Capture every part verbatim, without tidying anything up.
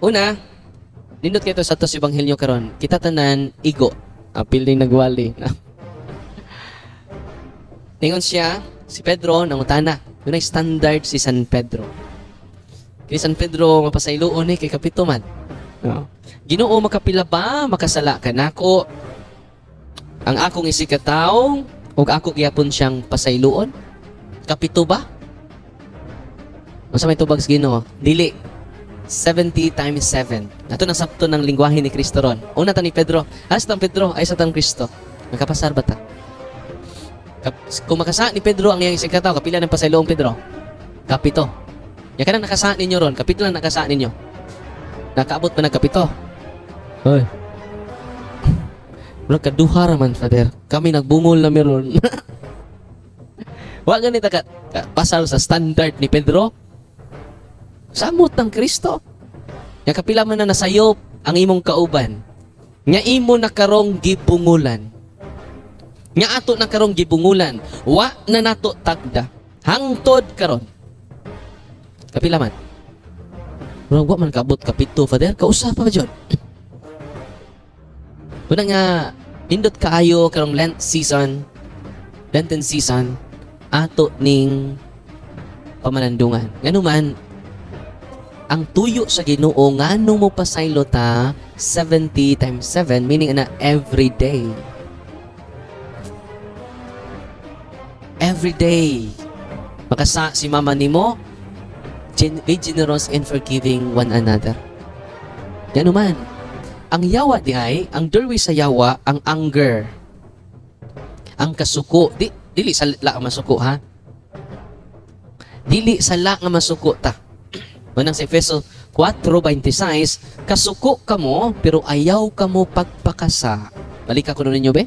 Una, nindot kayo sa tos Ebanghelyo karon. Kita tanan igo. Apil ding nagwali. Ningon siya, si Pedro nangutana. Yun ay standard si San Pedro. Kay San Pedro mapasayloon eh kay kapito man. No. Ginoo makapila ba makasala ka nako? Ang akong isikataw ug ako gyapon siyang pasayloon? Kapito ba? Unsa may tubag sa Ginoo? Dili. seventy times seven. Nato na sakto ng lingwahe ni Kristo ron. Una ta ni Pedro, as tang Pedro ay sa tang Kristo. Nakapasar ba ta? Kung makasa ni Pedro ang iyang isikataw, kapila ng pasayloong Pedro? Kapito. Ya ka na nakasaan ninyo ron, kapito lang nakasaan ninyo. Nakaabot pa ng kapito. Hoy. Wala kaduha raman, Father. Kami nagbungol na meron. Wa ganito ka, ka pasal sa standard ni Pedro. Samot ng Kristo. Ya kapila man na nasayop ang imong kauban. Nga imo na karong gibungulan. Nga ato na karong gibungulan. Wa na nato tagda. Hangtod karon. Kapila man. Murag wa man kaabot kapito, Father. Kausa pa ba dyan? Una nga, nindot kaayo karong Lent season, Lenten season, ato ning pamanandungan. Ngano man, ang tuyo sa Ginoo ngano mo pasaylo ta seventy times seven, meaning na every day. Every day. Makasa si mama nimo, be generous in forgiving one another. Yan naman. Ang yawa di ay, ang derwi sa yawa, ang anger. Ang kasuko. Di, dili sa la nga masuko, ha? Dili sa la nga masuko ta. Manang sa Efeso four twenty-six, kasuko ka mo, pero ayaw ka mo pagpakasa. Balik ako nun ninyo, be?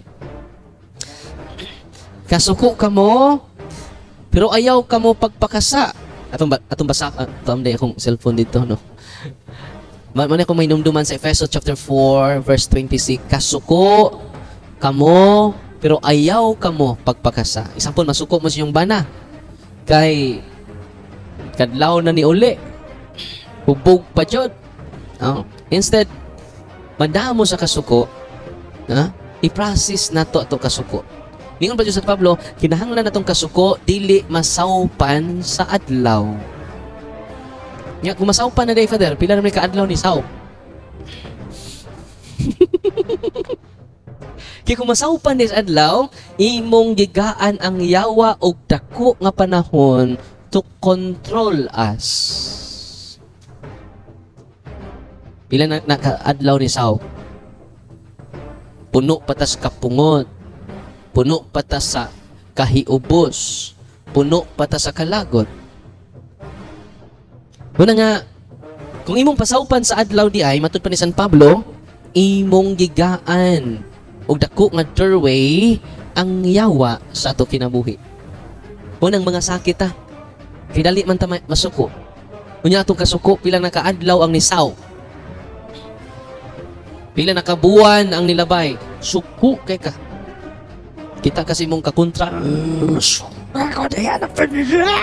Kasuko ka mo, pero ayaw ka mo pagpakasa. Atong, atong basa, atong day akong cellphone dito, no? Mano kung may numduman sa Efeso chapter four, verse twenty-six, kasuko kamo, pero ayaw kamo pagpakasa. Isampon, masuko mo siyang bana. Kay, kadlaw na ni uli. Hubog pa dyan. Oh. Instead, manda mo sa kasuko, ha? I-process na to atong kasuko. Ningon pa dyan sa Pablo, kinahanglan na itong kasuko, dili masaupan sa adlaw. Nga, kung masaupan na day, Father, pila naman ka-adlaw ni Sao? Kaya kung masaupan din sa adlaw, imong gigaan ang yawa o dako nga panahon to control us. Pila na naka-adlaw ni Sao? Puno patas kapungot, puno patas sa kahiubos, puno patas sa kalagot. Muna nga, kung imong pasaupan sa adlaw di ay, matod pa ni San Pablo, imong gigaan o dako nga doorway ang yawa sa ato kinabuhi. Unang mga sakit ha, kay dali man ta masuko. Unya atong kasuko, pila naka-adlaw ang nisaw. Pila nakabuwan ang nilabay. Suko kay ka. Kita kasi mong kakontra. Ako na yan ang pamilya!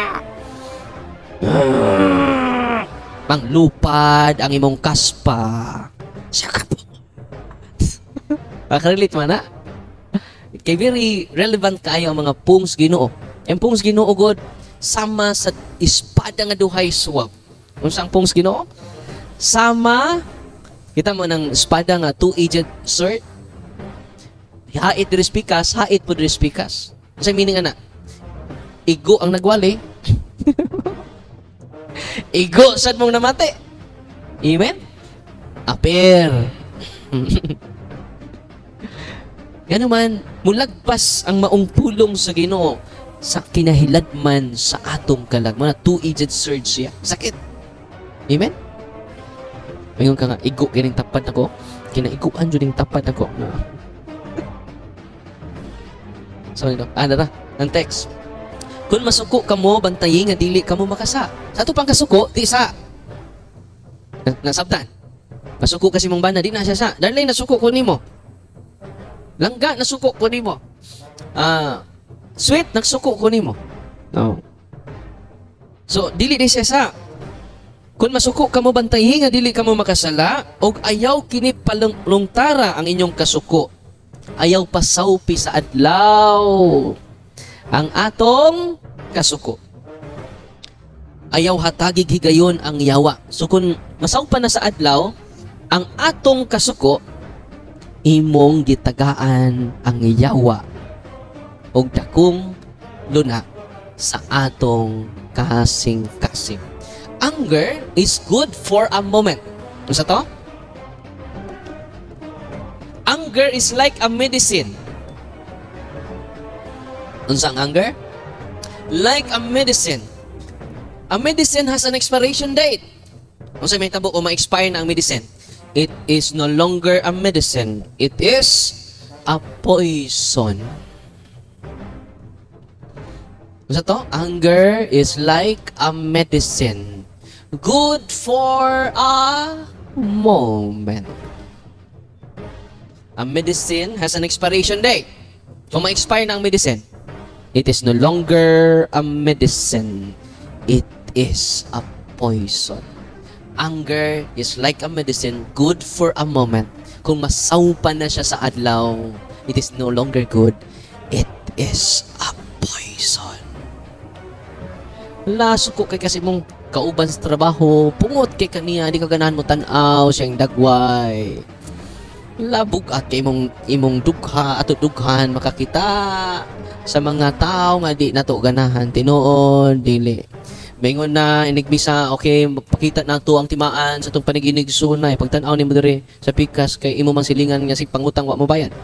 Panglupad ang imong kaspa. Siya ka po. Makarelate man, ha? Kay very relevant kayo ang mga pungs Ginoo. Ang pungs Ginoo, God, sama sa espada nga duhay swab. Kung saan pungs Ginoo? Sama, kita mo ng espada nga two-edged sword. Hait diris pikas, hait po diris pikas. Kasi meaning ana, igo ang nagwali. Igo sad mong namate. Amen? Apir. Yan naman, mulagpas ang maong pulong sa Ginoo sa kinahiladman sa atong kalag. Mga two-edged sword siya. Sakit. Amen? Ngayon ka nga, igo kining tapad ako. Kinaiguan dyan yung tapad ako. So, ano na? Ang text. Kung masuko ka mo, bantayin nga dili ka mo makasa. Sa ito pang kasuko, di sa. Nasabtan. Masuko kasi mong bana, di na siya sa. Darlay, nasuko ko ni mo. Langga, nasuko ko ni mo. Uh, sweet, nagsuko ko ni mo. No. So, dili di siya sa. Kung masuko kamo bantayi nga dili kamo makasala, og ayaw kini palungtara ang inyong kasuko. Ayaw pasawpi sa adlaw ang atong kasuko. Ayaw hatagig higayon ang yawa. So kung masawpa na sa adlaw, ang atong kasuko, imong gitagaan ang yawa og dakong luna sa atong kasing-kasing. Anger is good for a moment. Ano sa to? Anger is like a medicine. Ano sa anger? Like a medicine. A medicine has an expiration date. Ano sa may tabo o ma-expire na ang medicine? It is no longer a medicine. It is a poison. Ano sa to? Anger is like a medicine. Good for a moment. A medicine has an expiration date. Kung ma-expire na ang medicine, it is no longer a medicine. It is a poison. Anger is like a medicine, good for a moment. Kung masawpa na siya sa adlaw, it is no longer good. It is a poison. Laso ko kay kasi mong kauban sa trabaho, pungot kay kaniya, di ka ganahan mo tanaw siyang dagway. Labog at kay imong, imong dugha, ato dughan, makakita sa mga tao nga di nato ganahan, tinuod, dili. Mingon na, inigbisa, okay, pakita na to ang timaan sa itong paniginig sunay. Pagtanaw ni mo diri sa pikas, kay imo mang silingan nga si pangutang wa mo bayad.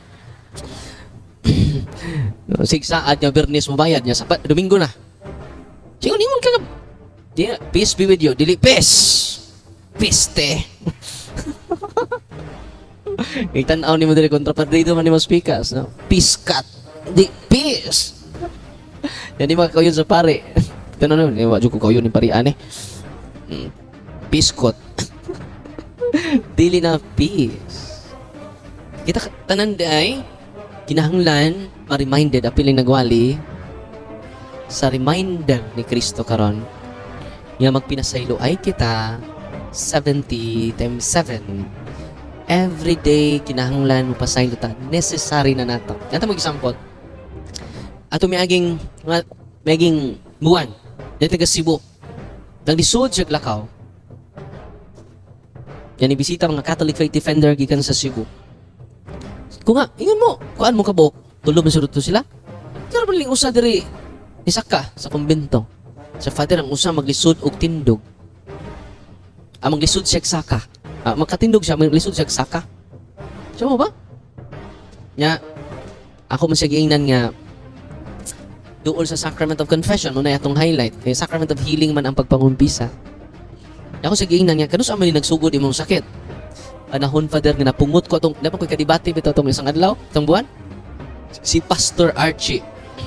Sigsaad nga Bernes mo bayad niya, sa Domingo na. Sigon, ingon ka nga. Peace be with you. Dili, peace. Peace, te. Itanaw ni mo diri kontrapartido man ni mo pikas, no? Peace cut. Di, peace. Yan di makakayon sa pare. Ano na, eh, wadyo ko kayo ni parian eh. Mm. Piskot. Dili na peace. Kita tanan di ay, kinahanglan, ma-reminded, apiling nagwali, sa reminder ni Kristo karon nga magpinasaylo ay kita seventy times seven. Every day, kinahanglan mo pasaylo ta. Necessary na nato. Yan mo example. Ato may aging, may aging buwan. Dito taga Cebu. Nang lisod siya Lakaw. Yan ibisita mga Catholic Faith Defender gikan sa Cebu. Kung nga, ingon mo, kuan mo kabok, tulo masurot to sila. Kaya ba usa diri isaka sa kumbento. Sa father ang usa maglisod og tindog. Ah, maglisod siya saka. Ah, magkatindog siya, maglisod siya saka. Siya mo ba? Nya, ako man siya giingnan nga doon sa Sacrament of Confession, muna itong highlight. Eh, Sacrament of Healing man ang pagpangumpisa. Ako sa giingnan niya, kanus aman nagsugod imong sakit. Anahon, Father, nga napungot ko itong, dapat ko kadibati bito itong isang adlaw, itong buwan. Si Pastor Archie.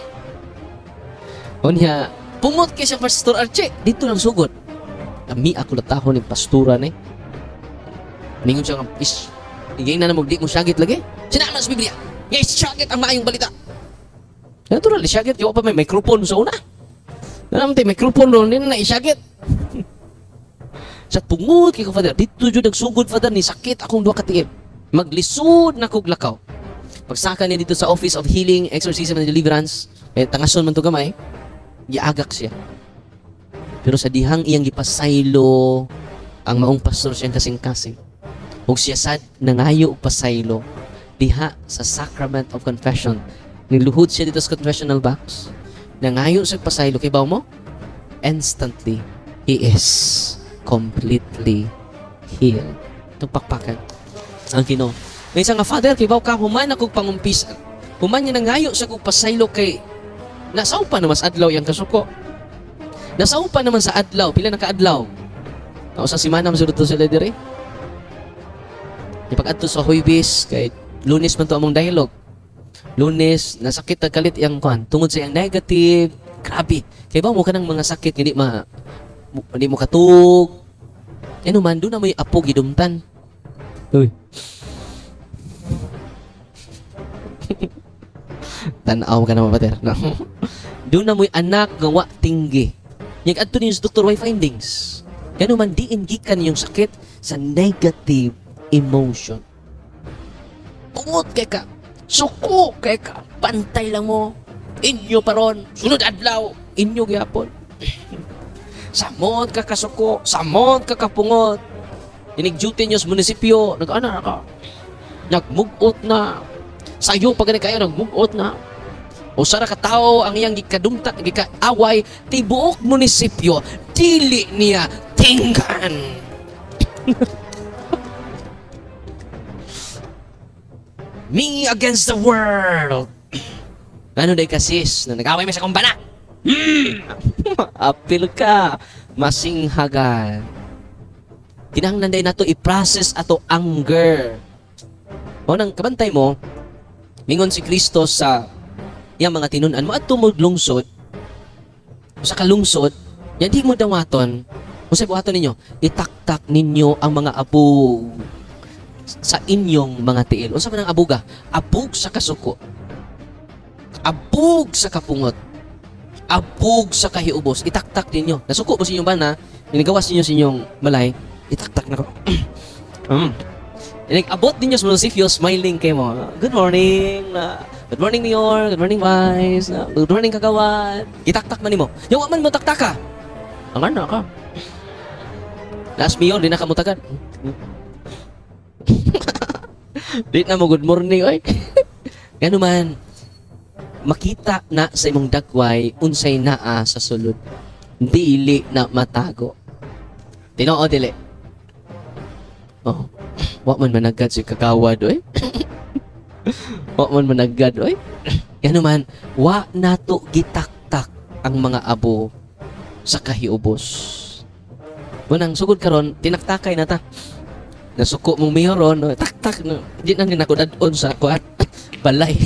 O niya, pungot kay siya Pastor Archie, dito lang sugod. Kami ako latahon ng pastura ni. Ningon siya nga, is, giingnan na mo, di mo syagit lagi. Sinama sa Biblia, yes, syagit ang maayong balita. Natural, isyagit. Yung pa may microphone sa una. Naman tayo, microphone doon. Hindi na na-isyagit. Sa pungut kay ko, Father. Dito dyan nagsugod, Father, ni sakit akong dua katiib. Maglisod na kog Lakaw. Pagsaka niya dito sa Office of Healing, Exorcism and Deliverance, eh, tangason man to gamay, giagak siya. Pero sa dihang iyang gipasaylo, ang maong pastor siyang kasing-kasing. Huwag siya sad, nangayo og pasaylo, diha sa Sacrament of Confession. Niluhod siya dito sa confessional box. Nangayo sa pasaylo. Kay baw mo? Instantly, he is completely healed. Itong pakpakan. Ang Ginoo. May isang nga, Father, kay baw ka, human akong pangumpisan. Human niya nangayo sa kong pasaylo kay nasaw pa naman sa adlaw yung kasuko. Nasaw pa naman sa adlaw. Pila na ka-adlaw. Ako sa simana, masurot to sila dire. Ipag-adto sa Huwebes, kay Lunes man to among dialogue. Lunes, nasakit na kalit yung kuhan. Tungod sa yung negative, grabe. Kaya ba mo ka ng mga sakit, hindi, ma, hindi mo katug. Ano man, doon na mo yung apo gidumtan. Uy. Tanaw ka naman, Pater. No? Doon na mo yung anak gawa tinggi. Yung adto niyo sa Doctor Y findings. Kano man diin gikan yung sakit sa negative emotion. Pungot kay ka, suko kay ka, pantay lang mo, inyo paron, sunod adlaw, inyo gyapon. Samot ka kasuko, samot ka kapungot. Inig-duty nyo sa munisipyo, nag-ana na ka, nagmugot na, sayo pag kayo nagmugot na. O sara ka tao ang iyang gikadumta, gikaaway, tibuok munisipyo, dili niya tinggan. Me against the world. Ano day kasis na nag-away mo sa kumbana? Hmm. Apil ka, masinghagan. Kinahanglan day nato i-process ato anger. O nang kabantay mo, mingon si Kristo sa iyang mga tinunan mo at tumod lungsod, sa kalungsod, yan di mo dawaton, usay buhaton ninyo, itaktak ninyo ang mga abog sa inyong mga tiil. Unsa man ang abuga? Abog sa kasuko, abog sa kapungot, abog sa kahiubos. Itaktak ninyo. Nasuko mo sa inyong bana, ninigawas ninyo sa inyong malay, itaktak na ko. mm. Abot ninyo sa munisipyo, smiling kayo mo. Good morning. Uh, good morning, Mayor. Good morning, Vice. Uh, good morning, Kagawad. Itaktak man mo. Yung man mo taktaka. Ang ano ka? Last Mayor, di na kamutagan. Di na mo good morning, oy. Gano man, makita na sa imong dagway, unsay naa sa sulod. Dili na matago. Tinoo, dili. Oh. Wa man managad si Kagawad, oy. Wa man managad, oy. Gano man, wa nato gitaktak ang mga abo sa kahiubos. Munang sugod karon, tinaktakay na ta. Nasuko mong mayoron, no? Tak-tak, no? Di nang ginakudadon sa kuat. Balay.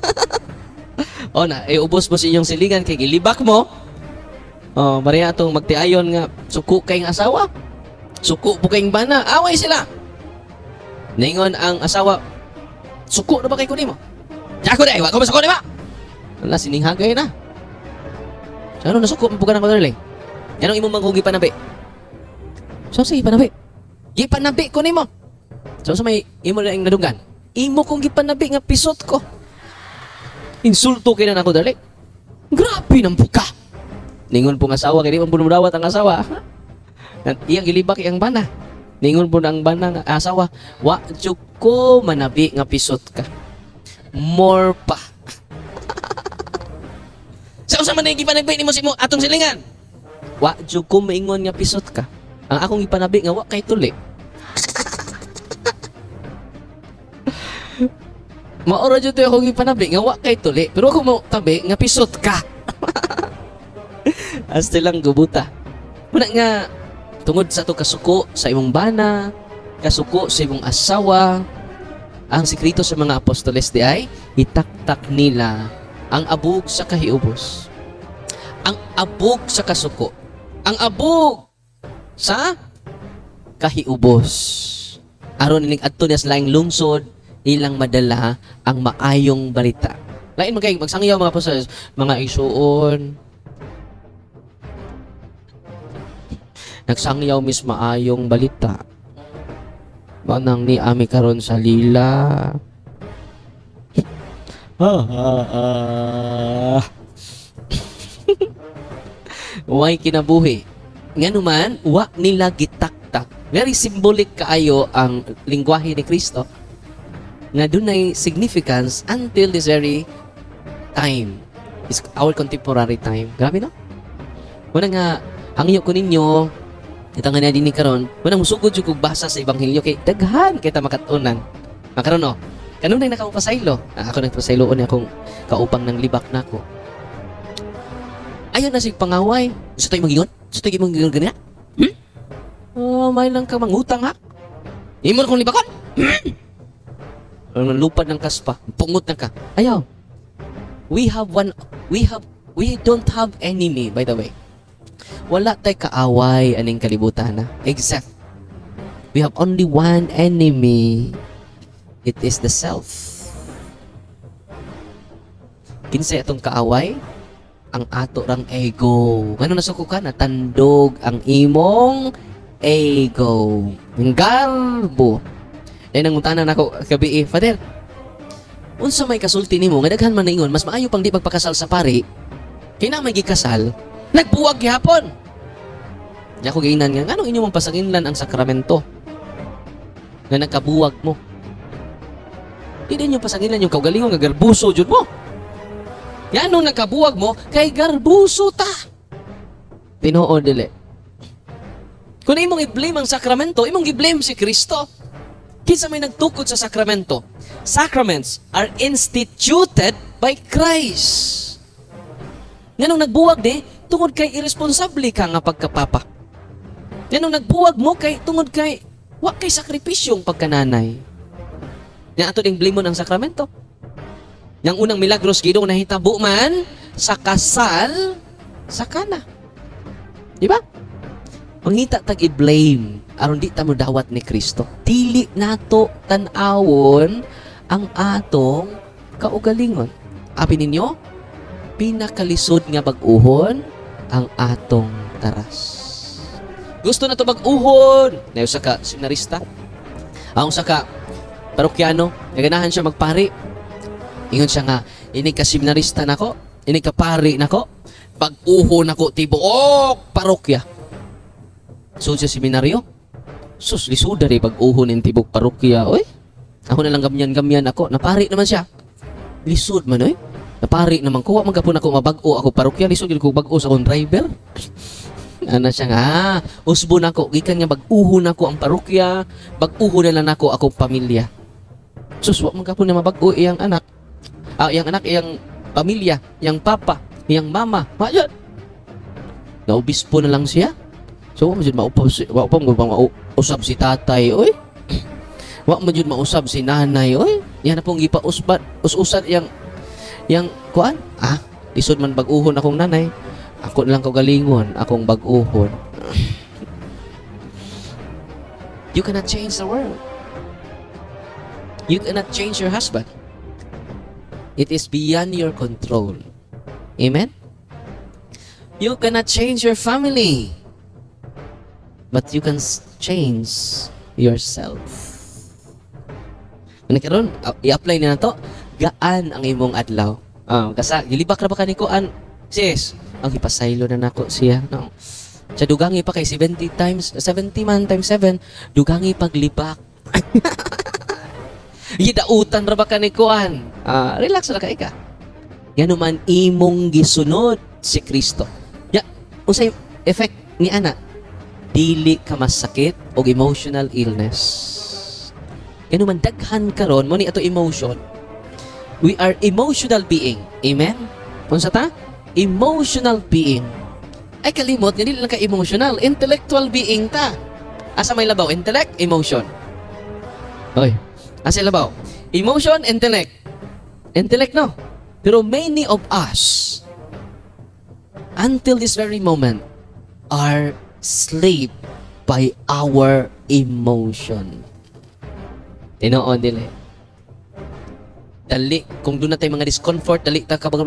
O na, e ubos mo sa inyong silingan kay gilibak mo. O, Maria atong magtiayon nga, suko kayong asawa. Suko po kayong bana. Away sila. Ningon ang asawa, suko na ba kayo kunin mo? Ako na, iwa ko masuko na ba? Wala, sininghagay na. So, ano nasuko mo po ka ng kodorlay? Yan ang imong manghugi panabi. So, sige panabi. Gipanabi ko nimo. So sa may imo na yung nadunggan. Imo kong gipanabi nga pisot ko. Insulto kay na ako dali. Grabe nang buka. Ningon po ng asawa kay di man bunudawat ang asawa. At iyang gilibak iyang bana. Ningon po ng bana nga asawa, wa jud ko manabi nga pisot ka. More pa. Sa usa man nay gipanabi nimo si mo atong silingan. Wa jud ko maingon nga pisot ka. Ang akong ipanabi nga wa kay tuli. Maora jud to akong ipanabi nga wa kay tuli, pero ako mo tabi nga pisot ka. Hasta lang gubuta. Muna nga tungod sa to kasuko sa imong bana, kasuko sa imong asawa, ang sekreto sa mga apostoles di ay itaktak nila ang abog sa kahiubos. Ang abog sa kasuko. Ang abog sa kahiubos. Aron ining adto niya sa laing lungsod, ilang madala ang maayong balita. Lain man kay magsangyaw mga apostoles, mga isuon. Nagsangyaw mis maayong balita. Manang ni ami karon sa lila. Ah, ah, ah. Way kinabuhi. Nga naman, wa nila gitaktak. Very symbolic kaayo ang lingwahe ni Kristo. Nga dunay significance until this very time. Is our contemporary time. Grabe no? Muna nga, hangyo ko ninyo, ito nga na din ni karon, muna musugod yung basa sa Ebanghelyo kay daghan kita makatunan. Makaroon no? Kanun na nakakong pasaylo. Ah, ako nagpasayloon niya akong kaupang ng libak na ko. Ayaw na sig pangaway. Gusto tayo mag-ingon? Gusto tayo mag-ingon ganyan? Hmm? Oh, may lang ka mangutang ha? Imo na kong libakon? Hmm? Lupad ng kaspa. Pungot na ka. Ayaw. We have one, we have, we don't have enemy, by the way. Wala tayo kaaway aning kalibutan na. Except, we have only one enemy. It is the self. Kinsa itong kaaway? Ang ato rang ego. Ano nasuko ka? Natandog ang imong ego. Ang garbo. Eh, nangutanan ako gabi eh, Father, unsa may kasulti nimo nga daghan man ningon, mas maayo pang di pagpakasal sa pari, kay na may gikasal, nagbuwag gihapon. Nya ko giingnan nga, anong inyo mong pasaginlan ang sakramento nga nagkabuwag mo? Di din yung pasaginlan yung kaugalingon nga garbuso jud mo. Yan nung nagkabuwag mo, kay garbuso ta. Tinoo dili. Kung imong i-blame ang sakramento, imong i-blame si Kristo. Kinsa may nagtukod sa sakramento? Sacraments are instituted by Christ. Nga nung nagbuwag di, tungod kay irresponsable ka nga pagkapapa. Nga nung nagbuwag mo, kay tungod kay wa kay sakripisyong pagkananay. Nga ato ding blame mo ng sakramento. Yang unang milagros gidong nahitabo man sa kasal sa Kana. Di ba? Mangita tag i-blame aron di ta mo dawat ni Kristo. Dili nato tan-awon ang atong kaugalingon. Abi ninyo, pinakalisod nga bag-uhon ang atong taras. Gusto na to bag-uhon. Na usa ka seminarista, ang usa ka parokyano, naganahan siya magpari. Ingon siya nga, ini ka seminarista nako, ini ka pari nako, bag-uhon nako tibuok parokya. So sa seminaryo, sus, lisuda rin pag-uhon ng tibok parokya. Oy, ako na lang gamyan-gamyan ako. Napari naman siya. Lisod man, oy. Napari naman ko. Wag magkapon ako mabag-o ako parokya. Lisod yun ko bag-o sa akong driver. Ano siya nga, usbo na ako. Gikan nga bag-uhon ako ang parokya. Bag-uhon na lang ako akong pamilya. Sus, wag magkapon na mabag-o iyang anak. Ah, iyang anak, iyang pamilya, iyang papa, iyang mama. Mayan. Naubispo na lang siya. So, wa mo jud maupab si, wa pa mo mausab si tatay, oy. Wa mo jud mausab si nanay, oy. Yan na pong gipausbat, us-usat yang yang kuan. Ah, lisod man bag-uhon akong nanay. Ako na lang kaugalingon, akong bag-uhon. You cannot change the world. You cannot change your husband. It is beyond your control. Amen? You cannot change your family. But you can change yourself. Nagkaroon, i-apply na na to, gaan ang imong adlaw. Um, kasi, gilibak na ba ka ni Kuan? Sis, ang ipasaylo na nako siya. No? Siya dugangi pa kay seventy times, seventy man times seven, dugangi paglibak. Gidautan ra ba ka ni Kuan? Uh, relax na ka ika. Yan naman imong gisunod si Kristo. Ya, usay effect ni ana. Dili ka masakit o emotional illness. Kaya naman daghan karon mo ni ato emotion. We are emotional being. Amen? Unsa ta? Emotional being. Ay kalimot, nga dili lang ka emotional. Intellectual being ta. Asa may labaw? Intellect, emotion. Oy. Asa labaw? Emotion, intellect. Intellect, no? Pero many of us, until this very moment, are slave by our emotion. Tinoon dili. Dali, kung doon na tayo mga discomfort, dali ta kabang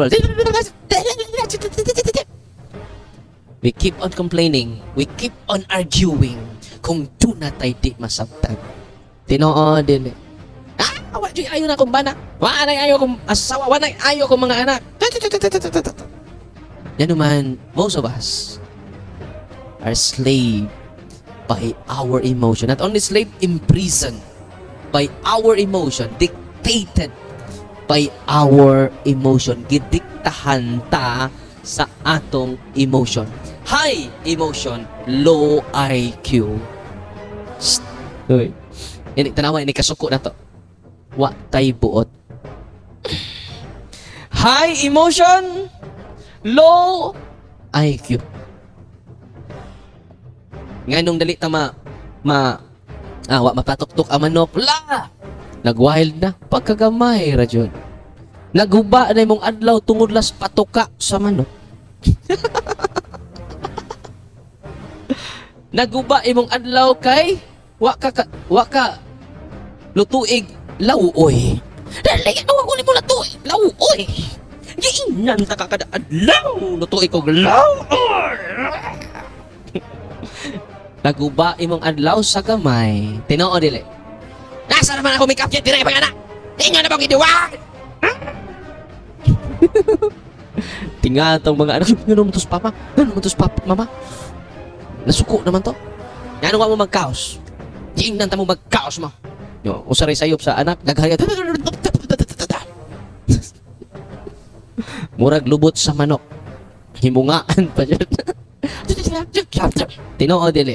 we keep on complaining, we keep on arguing, kung doon na tayo di masabtan. Tinoon dili. Ah, wala dyan ayaw na akong bana. Wala na ayaw akong asawa. Wala na ayaw akong mga anak. Yan naman, most of us are slave by our emotion. Not only slave, imprisoned by our emotion, dictated by our emotion. Gidiktahan ta sa atong emotion. High emotion, low I Q. Uy. Ini tanawa ini kasuko na to. Wa tay buot. High emotion, low I Q. Nga nung dali ta ma, ma ah, wa mapatok-tok ang manok, la! Nag-wild na, pagkagamay, rajon. Naguba na mong adlaw tungod las patuka sa manok. Naguba imong adlaw kay wa ka, ka wa ka lutuig lauoy. Dali ano ko ni mo lutuig lauoy. Giingnan ta ka kada adlaw lutuig og lauoy. Naguba imong adlaw sa gamay. Tinoo dili. Nasa naman ako make up yet, dire pa nga na. Tinga na bang iduwag? Tinga itong mga anak. Ano naman tos papa? Ano naman tos papa, mama? Nasuko naman to. Ano nga mo mag-kaos? Diingnan ta mo mag-kaos mo. Yo, usaray sayop sa anak. Naghayat. Murag lubot sa manok. Himungaan pa dyan. Tinoo dili.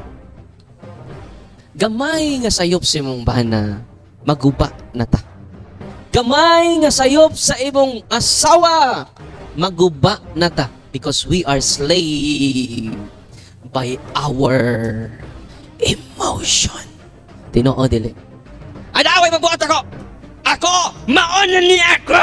Gamay nga sayop sa imong bana, maguba na ta. Gamay nga sayop sa imong asawa, maguba na ta. Because we are slave by our emotion. Tinoo dili. Adaway magbuhat ako! Ako! Maonan niya ako!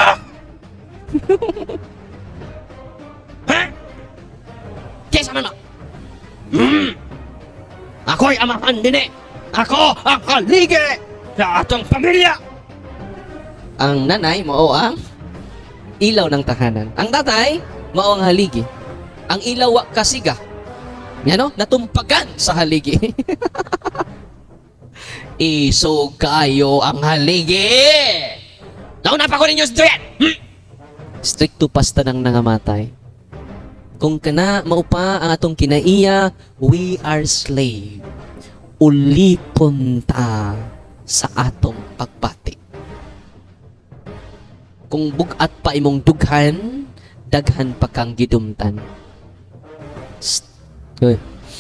Ha? Kesa man mo? Hmm. Ako'y amahan din eh. Ako ang haligi sa atong pamilya. Ang nanay mao ang ilaw ng tahanan. Ang tatay mao ang haligi. Ang ilaw wa kasiga. Yan o, natumpagan sa haligi. Iso kayo ang haligi. Nauna pa ko ninyo sa duyan. Hmm? Stricto pasta nang nangamatay. Kung kana maupa ang atong kinaiya, we are slave. Ulipon ta sa atong pagpati. Kung bugat pa imong dughan, daghan pa kang gidumtan. Uy.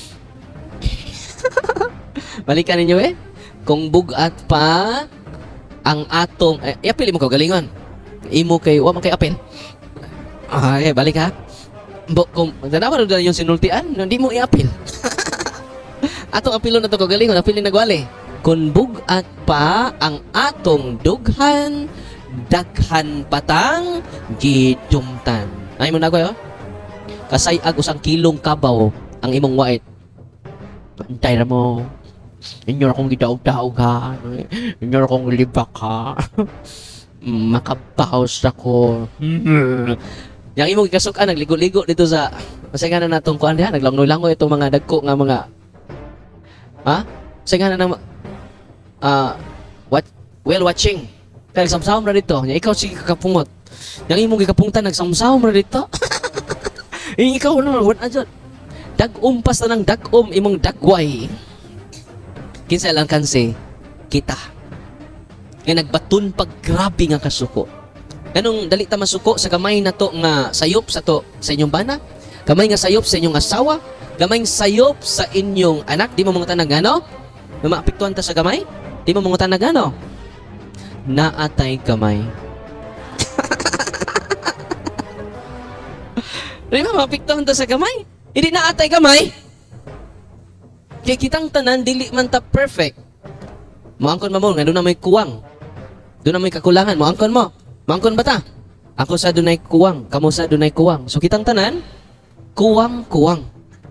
Balikan ninyo eh. Kung bugat pa ang atong eh, iapil mo ko galingon. Imo kay wa man kay apil. Ah, eh balik ha. Bo kung tanawa na yung sinultian, hindi mo iapil. Atong apilon na to kagalingon, apilin nagwali. Kung bugat pa ang atong dughan, daghan patang gidumtan. Ay mo nagoy oh. Kasayag usang kilong kabaw ang imong wait. Pantay ra mo. Inyo akong gidaog-daog ha. Inyo akong libak ha. Makabaos ako. Yang imong ikasukan, nagligo-ligo dito sa masinganan na itong kuhan diha. Naglangoy-langoy itong mga dagko nga mga ha? Masinganan na uh, what, well watching. Kaya nagsamsam na dito. Yang ikaw sige kakapungot. Yang imong ikapungtan, nagsamsam na dito. Yung ikaw naman, what na dyan? Dag-umpas na ng dag-um imong dagway. Kinsa lang kansi, kita. Nga nagbatun pag grabe nga kasuko. Ganong dali ta masuko sa gamay na to nga sayop sa to sa inyong bana, gamay nga sayop sa inyong asawa, gamay nga sayop sa inyong anak. Di mo mga tanag ano? Maapektuhan ta sa gamay? Di mo mga tanag ano? Naatay gamay. Di mo maapektuhan ta sa gamay? Hindi naatay gamay. Kaya kitang tanan, dili man ta perfect. Moangkon mo nga doon na may kuwang. Doon na may kakulangan. Moangkon mo. Moangkon ba ta? Ako sa dunay kuwang. Kamu sa dunay kuwang. So kitang tanan, kuwang-kuwang.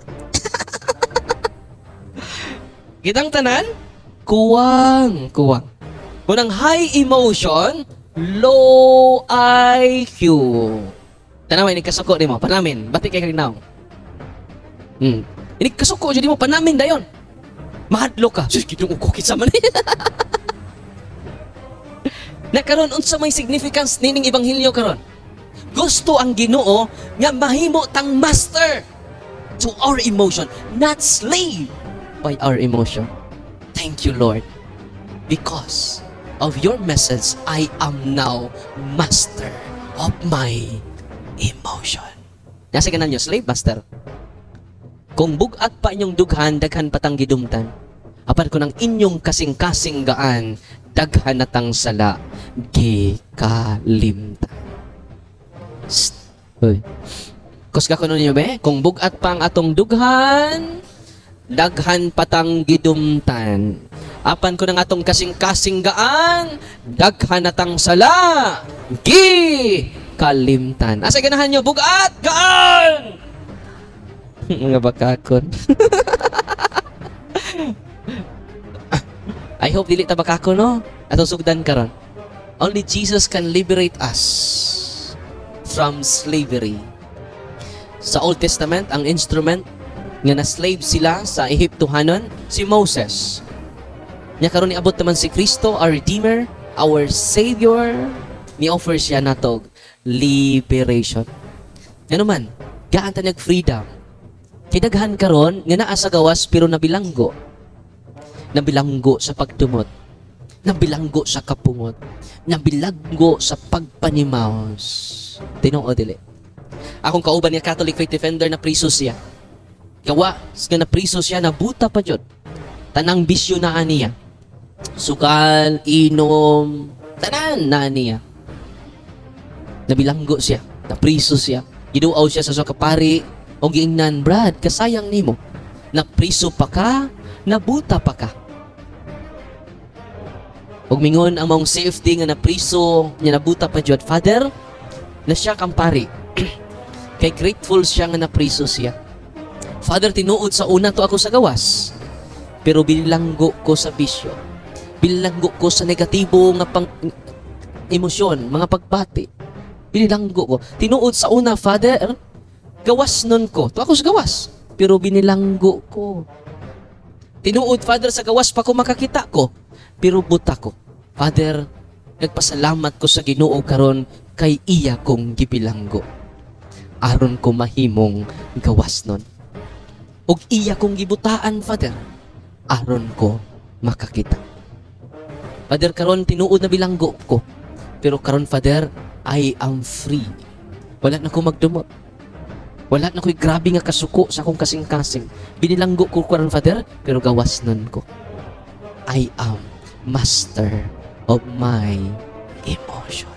Kitang tanan, kuwang-kuwang. Unang high emotion, low I Q. Tanaway, nagkasuko di mo. Panamin. Ba't kay kalinaw? Hmm. Ini kasuko jadi mo panamin dayon. Mahadlo ka. Sus, kitong ukukit sa man. Nakaroon unsa may significance nining ebanghelyo karon. Gusto ang Ginoo nga mahimo tang master to our emotion, not slave by our emotion. Thank you, Lord. Because of your message, I am now master of my emotion. Nasa ka na nyo, slave master. Kung bugat pa inyong dughan, daghan patang gidumtan. Apan ko ng inyong kasing-kasing gaan, daghan natang sala, gikalimtan. Uy. Kusga ko nun nyo ba? Kung bugat pa ang atong dughan, daghan patang gidumtan. Apan ko ng atong kasing-kasing gaan, daghan natang sala, gikalimtan. Asa ganahan nyo? Bugat! Gaan! Mga bakakon. I hope dili ta bakakon no. Atong sugdan karon. Only Jesus can liberate us from slavery. Sa Old Testament, ang instrument nga na-slave sila sa Ehiptohanon, si Moses. Nya karon niabot naman si Kristo, our Redeemer, our Savior, ni-offer siya natog liberation. Ano man, gaan tanyag freedom. Kidaghan karon nga naa sa gawas pero nabilanggo. Nabilanggo sa pagtumot. Nabilanggo sa kapungot. Nabilanggo sa pagpanimaos. Tinuod dili. Akong kauban nga Catholic Faith Defender na priso siya. Kawa, nga na priso siya, nabuta pa jud. Tanang bisyo na aniya. Sukal, inom, tanan na aniya. Nabilanggo siya, napriso siya. Giduaw siya sa sa kapari, o giingnan, Brad, kasayang nimo. Napriso pa ka, nabuta pa ka. Og mingon ang mong safety nga napriso, niya nabuta pa jud. Father, na siya kampari. Kay grateful siya nga napriso siya. Father, tinuod sa una to ako sa gawas. Pero bilanggo ko sa bisyo. Bilanggo ko sa negatibo nga pang emosyon, mga pagbati. Bilanggo ko. Tinuod sa una, Father, gawas nun ko. To ako sa gawas. Pero binilanggo ko. Tinuod, Father, sa gawas pa ko makakita ko. Pero buta ko. Father, nagpasalamat ko sa Ginoo karon kay iya kong gibilanggo. Aron ko mahimong gawas nun. Og iya kong gibutaan, Father, aron ko makakita. Father, karon tinuod na bilanggo ko. Pero karon, Father, I am free. Wala na ko magdumot. Wala na ko'y grabe nga kasuko sa akong kasing-kasing. Binilanggo ko karon, Father, pero gawas nun ko. I am master of my emotion.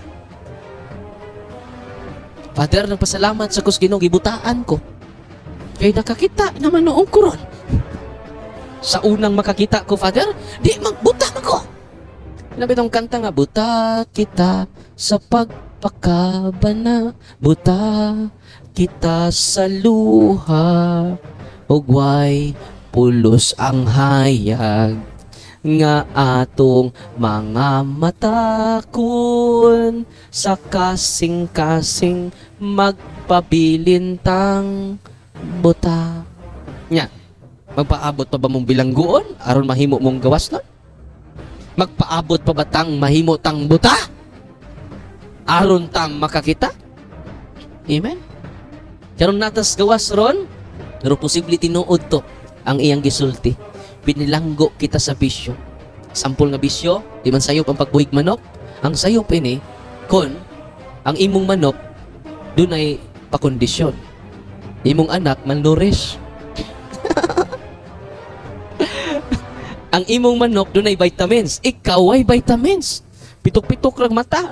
Father, nagpasalamat sa kus Ginoo, gibutaan ko. Kaya nakakita naman noong kuron. Sa unang makakita ko, Father, di magbuta ko. Nabi itong kanta nga, buta kita sa pagpakabana, buta kita sa luha, ugway pulos ang hayag, nga atong mga matakon, sa kasing-kasing magpabilintang buta. Nya, magpaabot pa ba mong bilangguon aron mahimo mong gawas nun? Magpaabot pa ba tang mahimo tang buta aron tang makakita? Amen? Karon natas gawas ron, pero posible tinuod to ang iyang gisulti. Binilanggo kita sa bisyo. Sampol nga bisyo, di man sayop ang pagbuhig manok. Ang sayop ini, kon ang imong manok dunay pakondisyon. Imong anak malnourished. Ang imong manok dunay vitamins, ikaw ay vitamins. Pitok-pitok rag mata.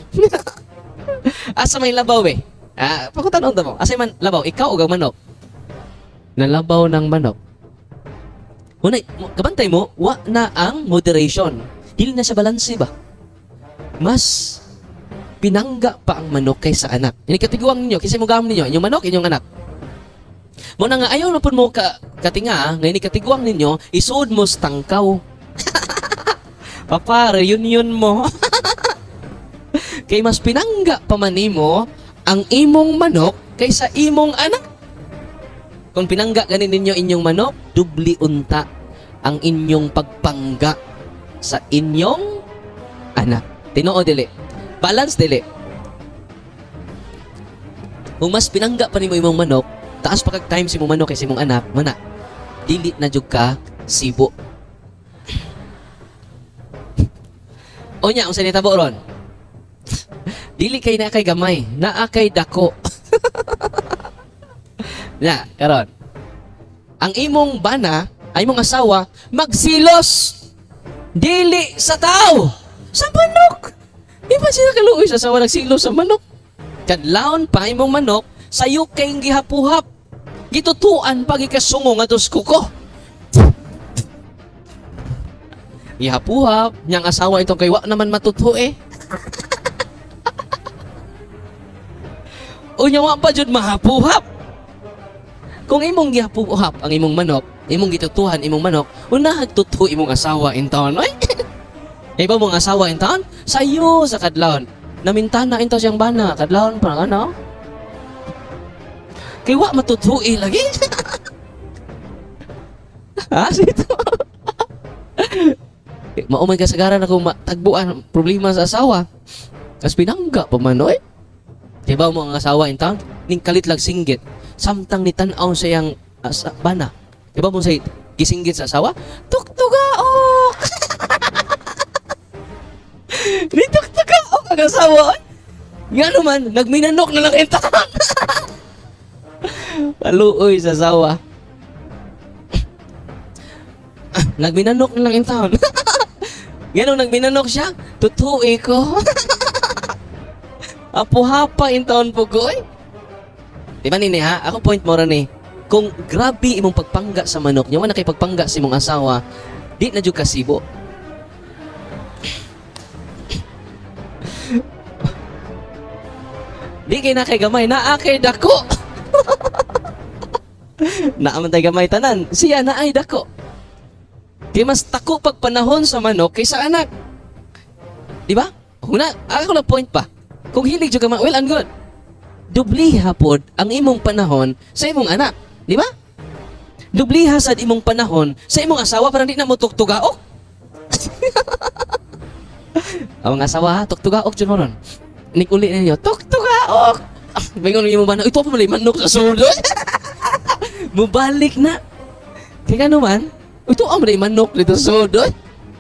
Asa may labaw eh? Ah, pakutanong ta mo. Asa man labaw, ikaw o ang manok? Nalabaw ng manok. Hunay, kabantay mo, wa na ang moderation. Dili na sa balanse ba? Mas pinangga pa ang manok kaysa anak. Ini katiguang ninyo, kasi mo gamit ninyo, inyong manok, inyong anak. Muna nga, ayaw na po mo ka, katinga, ngayon ikatiguang ninyo, isuod mo sa tangkaw. Papa, reunion mo. Kay mas pinangga pa man mo ang imong manok kaysa imong anak. Kung pinangga ganin ninyo inyong manok, dubli unta ang inyong pagpangga sa inyong anak. Tinoo dili. Balance dili. Kung mas pinangga pa nimo imong manok, taas pa kag time si imong manok kaysa imong anak, mana dili na jud ka sibo. Onya, unsa ni tabo ron? Dili kay na kay gamay, naa kay dako. Na, karon. Ang imong bana, ay imong asawa, magsilos dili sa tao, sa manok. Di ba sila kaluoy sa asawa nagsilos sa manok? Kadlawon pa imong manok, sayo kayong gihapuhap. Gitutuan pag ikasungo nga tos kuko. Gihapuhap, niyang asawa itong kaywa naman matutho eh. Unya wa pa jud mahapuhap. Kung imong gihapuhap ang imong manok, imong gitutuhan imong manok, una tutho imong asawa in town, oy. Iba mong asawa in town, sayo sa kadlawon. Namintana into siyang bana, kadlawon pa ano? Kay wa matuthui lagi. Ah, sito. Maumay kasagaran ako matagbuan problema sa asawa. Kas pinangga pa man, oy. Diba mo ang asawa in town? Ning kalit lang singgit. Samtang ni tanaw sa yang asa, bana. Diba mo say gisinggit sa asawa? Tuktugaok! Ni tuktugaok ang asawa. Nga naman, nagminanok na lang in town. Paluoy sa asawa. Nagminanok na lang in town. Ganun, nagminanok siya. Tutuwi ko. Apo hapa in town po ko eh. Diba nini ha? Ako point mo rin eh. Kung grabe imong pagpangga sa manok, nyawa na kay pagpangga sa imong asawa, di na dyan kasibo. Di kay na kay gamay, naa kay dako. Naaman tayo gamay tanan, siya na ay dako. Di mas tako pag panahon sa manok kaysa anak. Di ba? Huna, ako na point pa. Kung hilig dyan gamay, well and good. Dubliha pod ang imong panahon sa imong anak. Di ba? Dubliha sad imong panahon sa imong asawa para di na mo tuktugaok. Ang mga asawa ha, tuktugaok dyan mo ron. Nikuli ninyo, tuktugaok. Ah, bingon yung imong bana, ito pa malay manok sa sudod. Mubalik na. Kaya naman, ito ang malay manok dito sa sudod.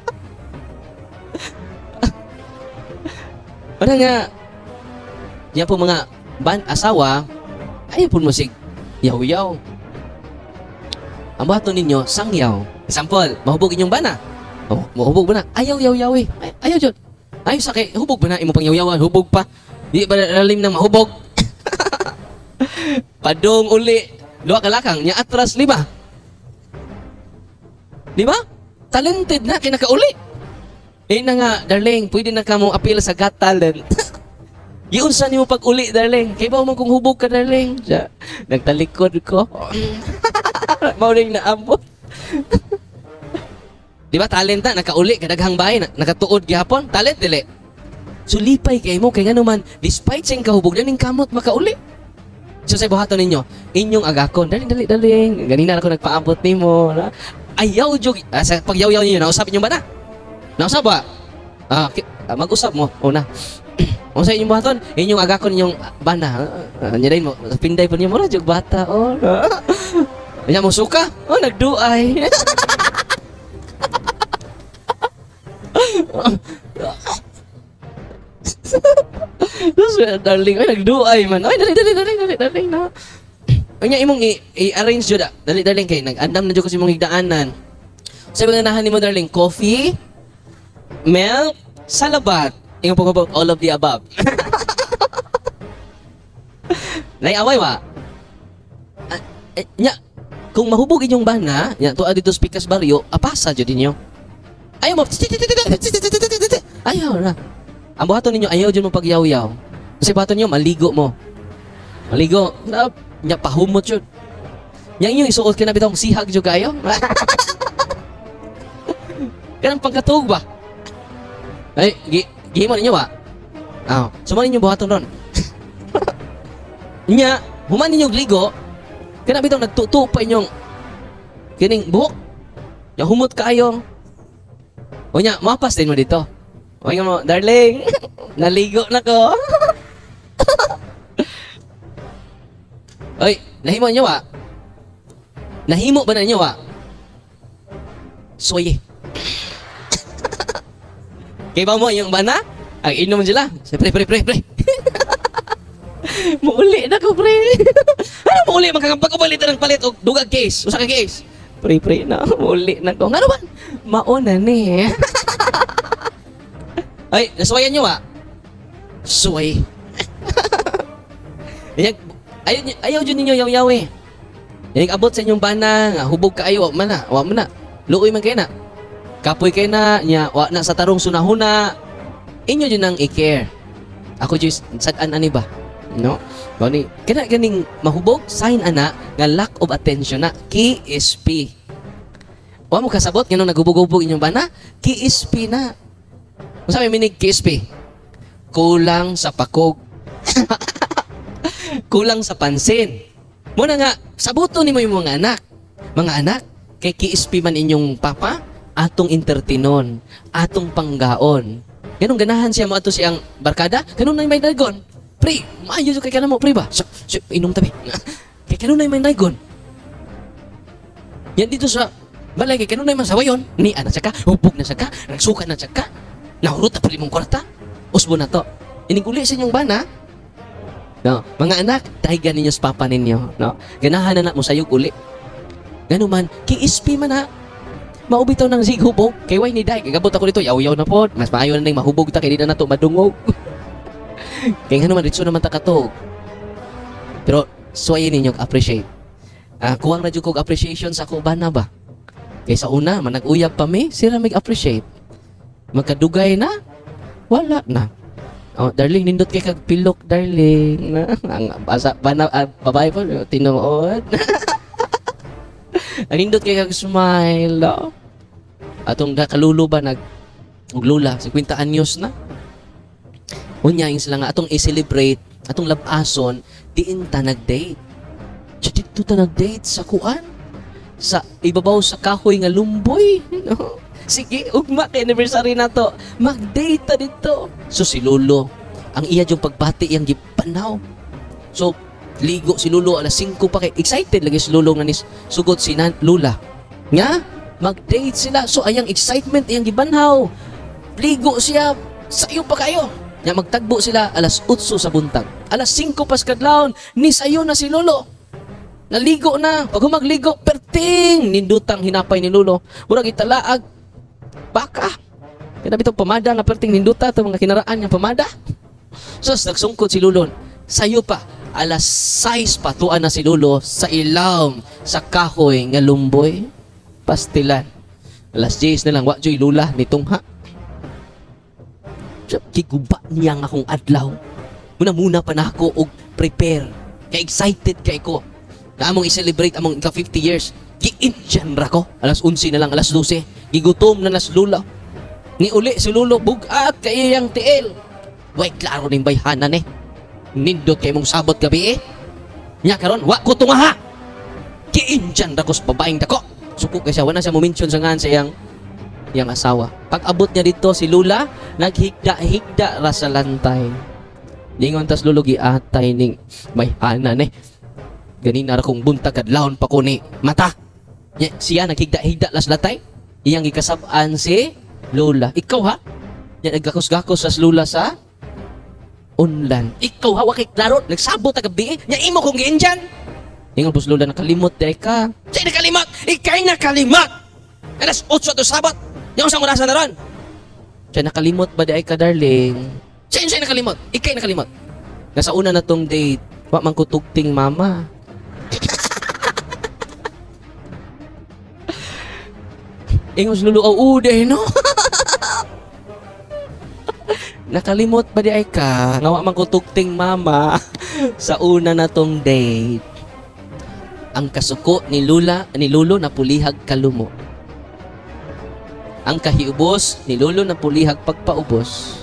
Para nga, yan po mga ban asawa, ayaw po mo sig yaw-yaw. Ang bato ninyo, sangyaw. Example, mahubog inyong bana. Oh, mahubog ba na? Ayaw, yaw-yaw eh. Ay, ayaw dyan. Ayaw sa kay, hubog ba na? Imo pang yaw-yawan, hubog pa. Di ba lalim ng mahubog? Padong uli. Dua kalakang, niya atras lima. Di ba? Talented na, kinakauli. Eh na nga, darling, pwede na ka mo appeal sa Got Talent. Yun sa mo pag-uli, darling. Kaya ba mo kung hubog ka, darling? Siya, nagtalikod ko. Mauling na ambot. Di ba, talent na, nakauli, kadaghang bahay, nakatuod gihapon, talent, dili. So, lipay kayo mo, kaya nga naman, despite siyang kahubog, daling kamot, makauli. So, sa buhaton ninyo, inyong agakon, daling, daling, daling, ganina ako nagpaabot ni mo, na, ayaw, jog, ah, sa pagyaw-yaw ninyo, nausapin nyo ba na? Nausap ba? Ah, okay. ah mag-usap mo, una. Kung sa inyong buhaton, inyong agakon inyong bana. Uh, Nyadain mo, pinday po niyo mo, jog bata, oh. Kanya mo suka, oh, nagduay. Tapos, darling, ay, nagduay man. Ay, dali, dali, dali, dali, dali, na. Kanya imong i-arrange yun, dali, dali, kayo, nag-andam na dyan kasi mong higdaanan. Sabi nga nahan ni mo, darling, coffee, milk, salabat. Yung pagkabog, all of the above. Naiaway wa? Ah, eh, nya, kung mahubog inyong bana, nya, tuwa dito sa Pikas Barrio, apasa dyan ninyo. Ayaw mo, ayaw na. Ang buhaton ninyo, ayaw dyan mo pagyaw-yaw. Kasi buhaton ninyo, maligo mo. Maligo, na, nya, pahumot yun. Nya, inyong isuot ka na bitong sihag dyan kayo. Ganang pagkatug ba? Ay, gi, gihimo ninyo ba? Ah, suman ninyo buhaton ron. Nya, human ninyong ligo, kana bitong nagtuto pa inyong kining buhok. Nya humot kayo. O nya, mapas din mo dito. O nga mo, darling, naligo na ko. Oy, nahimo niyo ba? Nahimo ba na niyo ba? Soy. Kaya ba mo yung bana? Ang inom sila. Pre, pre, pre, pre. Mauli na ko, pre. Ano mauli? Magkakampag umalit ng palit o dugag case. Usa ka case. Pre, pre na. Mauli na ko. Nga naman? Mauna ni. Ay, nasuwayan nyo ah. Suway. Ayaw, ayaw dyan ninyo yaw-yaw eh. Yan abot sa inyong bana. Nga, hubog ka ayaw. Wag man na. Wag man na. Luoy man kayo na. Kapoy kayo na. Nya, wag na sa tarong sunahuna. Inyo dyan ang i-care. Ako dyan, sad-an ani ba? No? Gani, kaya ganing mahubog, sign ana, nga lack of attention na. K S P. Wa mo kasabot, ganun nagubog-ubog inyong bana? K S P na. Kung sabi minig K S P, kulang sa pakog. Kulang sa pansin. Muna nga, sabuto ni mo yung mga anak. Mga anak, Kay kiispi man inyong papa, atong entertainon, atong panggaon. Ganun ganahan siya mo ato siyang barkada, ganun na may naigon. Pre, maayo kay kanamo pre ba? So, so, inom tabi. Kay kanun na may naigon. Yan dito sa balay kay kanun na may masawayon. Ni ana siya ka, hubog na siya ka, nagsuka na siya ka. Nahurot na pali mong kwarta. Usbo na to. Iniguli sa inyong bana. No, mga anak, dahigan ninyo sa papa ninyo, no. Ganahan na na mo sayog uli. Ganun man, kiispi man ha. Maubitaw ng zighubog, kay way ni day, kagabot ako dito, yaw-yaw na po. Mas maayo na ning mahubog ta kay di na nato madungog. Kaya nga naman, ritso naman ta katog. Pero, suwayin ninyo appreciate. Ah, kuwang na dyan kong appreciation sa ako bana ba? Kaya sa una, man nag-uyab pa mi, sila mag-appreciate. Magkadugay na, wala na. Oh, darling, nindot kay kag pilok, darling. Na, ang basa bana uh, babae po tinuod. Ang nindot kay kag smile. Oh. Atong kalulo ba nag uglula fifty anyos na. Unya yung sila nga atong i-celebrate, atong labason, diin ta nag-date. Sa dito ta nag-date sa kuan. Sa ibabaw sa kahoy nga lumboy. No? Sige, ugma kay anniversary na to. Mag-date ta dito. So si Lolo, ang iya yung pagbati yang gipanaw. So, ligo si Lolo alas singko pa kay excited lagi si Lolo nga nis sugot si Nan Lula. Nga, mag-date sila. So, ayang excitement iyang gibanhaw. Ligo siya, sayo pa kayo. Nga magtagbo sila alas utso sa buntag. Alas singko pas kadlawon, ni sayo na si Lolo. Naligo na. Pag humagligo, perting nindutang hinapay ni Lolo. Murag italaag baka. Kaya bitong pamada na perting ninduta ito mga kinaraan niyang pamada. So, nagsungkot si Lolo. Sayo pa, alas sais pa tuan na si Lolo sa ilaw sa kahoy nga lumboy. Pastilan. Alas diyes na lang, wakjoy Lula nitong ha. Kiguba niyang akong adlaw. Muna-muna pa na ako og prepare. Kaya excited kay ko. Na among i-celebrate among ika fifty years. Gi-Indian ra ko. Alas onse na lang, alas dose. Gigutom na nas Lula. Ni uli si Lolo bugat kay iyang tiil. Way klaro ning bayhanan eh. Nindot kay mong sabot gabi eh. Nya karon wa ko tungaha. Gi-Indian ra ko sa babaeng dako. Suko kay siya wala siya mo mention sa ngan sa iyang iyang asawa. Pag abot niya dito si Lula, naghigda-higda ra sa lantay. Lingon tas Lolo giatay ning bayhanan eh. Ganina ra kong buntag kadlawon pa ko ni mata. Nya, siya naghigda-higda las latay. Iyang gikasab-an si Lola. Ikaw ha? Nya naggakos-gakos sa Lula sa unlan. Ikaw ha, wakay klaro, nagsabot na gabi eh. Nya imo kong giinjan. Ingon po si Lola, nakalimot day ka. Siya nakalimot? Ikay nakalimot! Alas otso to sabot. Yung sa murasan na ron. Siya nakalimot ba day ka, darling? Siya siya nakalimot? Ikay nakalimot. Nasa una na tong date, wa man ko tugting mama. Ingon si Lolo, oh, uday, no? Nakalimot ba di ay ka? Nga wa man ko tugting mama sa una na tong date. Ang kasuko ni Lula, ni Lolo na pulihag kalumo. Ang kahiubos ni Lolo na pulihag pagpaubos.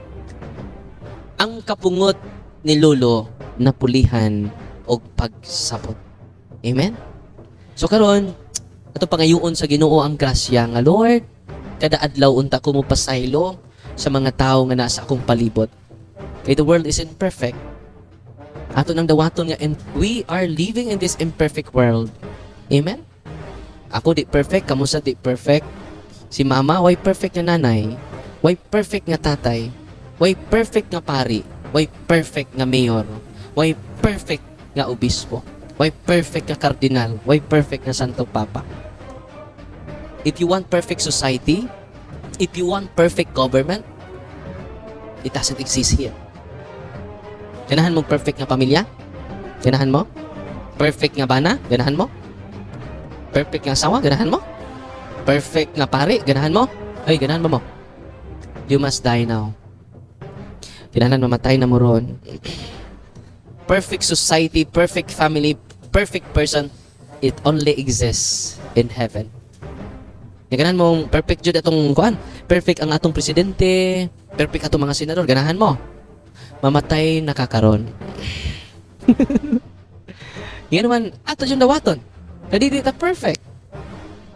Ang kapungot ni Lolo na pulihan og pagsabot. Amen? So karon, ato pangayoon sa Ginoo ang grasya nga Lord, kada adlaw unta ko mo pasaylo sa mga tao nga nasa akong palibot. Kay the world is imperfect. Ato nang dawaton nga and we are living in this imperfect world. Amen? Ako di perfect, kamo sa di perfect. Si mama, why perfect nga nanay? Why perfect nga tatay? Why perfect nga pari? Why perfect nga mayor? Why perfect nga obispo? Why perfect nga kardinal? Why perfect nga Santo Papa? If you want perfect society, if you want perfect government, it doesn't exist here. Ganahan mo perfect nga pamilya? Ganahan mo? Perfect nga bana? Ganahan mo? Perfect nga asawa? Ganahan mo? Perfect nga pare? Ganahan mo? Ay, ganahan mo mo? You must die now. Ganahan mamatay na mo ron. Perfect society, perfect family, perfect person, it only exists in heaven. Ganahan mo perfect jud atong kuan? Perfect ang atong presidente, perfect atong mga senador, ganahan mo? Mamatay nakakaron. Yan naman, ato yung dawaton. Nadidi ta perfect.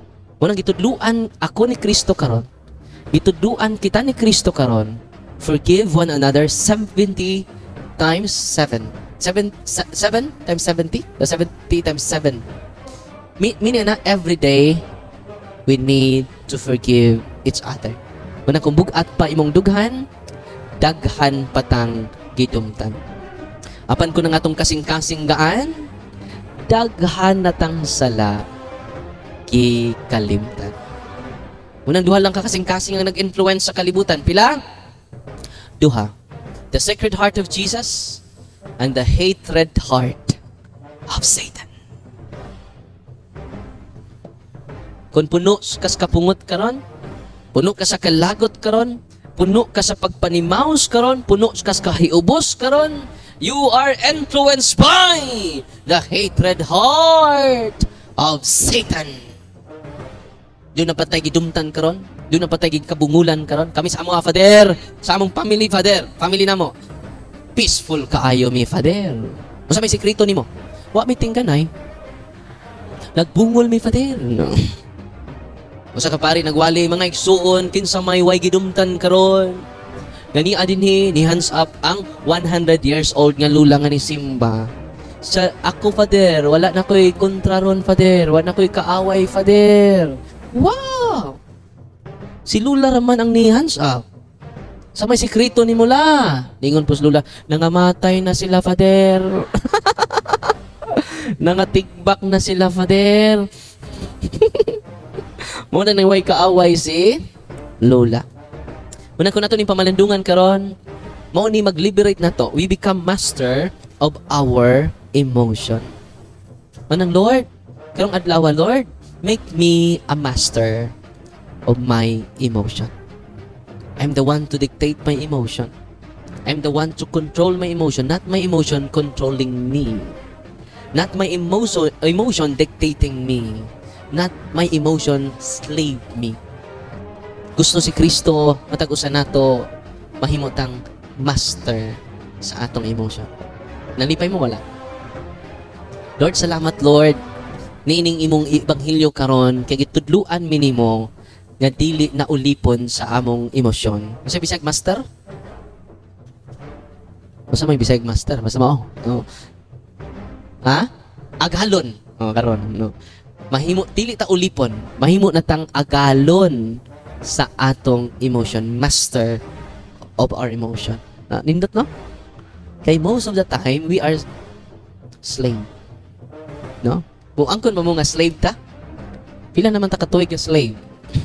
Munang gitudluan ako ni Kristo karon. Gitudluan kita ni Kristo karon. Forgive one another seventy times seven. seven, seven times seventy? O seventy times seven. Meaning na every day, we need to forgive each other. Munang kung bugat pa imong dughan, daghan patang gidumtan. Apan ko na nga itong kasing-kasing gaan, daghan natang sala gikalimtan. Munang duha lang ka kasing-kasing ang nag-influence sa kalibutan. Pila? Duha. The Sacred Heart of Jesus and the hatred heart of Satan. Kung puno ka sa kapungot karon, puno ka sa kalagot karon, puno ka sa pagpanimaos karon, puno ka sa kahiubos karon, you are influenced by the hatred heart of Satan. Doon na patay gidumtan karon, doon na patay gikabungulan karon. Kami sa among Father, sa among family Father, family namo. Peaceful kaayo mi Father. Unsa may sekreto nimo? Wa mi tingganay. Nagbungol mi Father. No. Usa ka pari nagwali mga igsuon kinsa may way gidumtan karon. Gani adinhi ni hands up ang one hundred years old nga lula nga ni Simba. Sa ako Father, wala na koy kontra ron Father, wala na koy kaaway Father. Wow! Si Lula raman ang ni hands up. Sa may sekreto ni mula. Ningon po si Lula, nangamatay na sila Father. Nangatigbak na sila Father. Muna nang way kaaway si Lola. Muna ko na ito ni pamalandungan karon, mao ni mag-liberate na to. We become master of our emotion. Manang Lord, karong adlaw Lord, make me a master of my emotion. I'm the one to dictate my emotion. I'm the one to control my emotion, not my emotion controlling me. Not my emotion, emotion dictating me. Not my emotion slave me. Gusto si Kristo, matag-usan nato, mahimutang master sa atong emotion. Nalipay mo wala? Lord, salamat Lord. Niining imong ebanghelyo karon kay gitudluan mi nimo nga dili na ulipon sa among emosyon. Basta bisag master? Basta may bisag master, basta mao. No. Ha? Agalon. Oh, karon, no. Mahimo dili ta ulipon, mahimo na tang agalon sa atong emotion, master of our emotion. Uh, nindot no? Kay most of the time we are slave. No? Kung angkon mo nga slave ta, pila naman ta katuig nga slave?